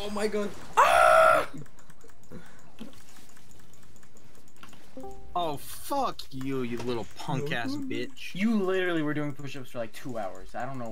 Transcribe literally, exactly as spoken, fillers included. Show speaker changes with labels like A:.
A: Oh my god. Ah!
B: Oh, fuck you, you little punk ass bitch.
C: You literally were doing push-ups for like two hours. I don't know.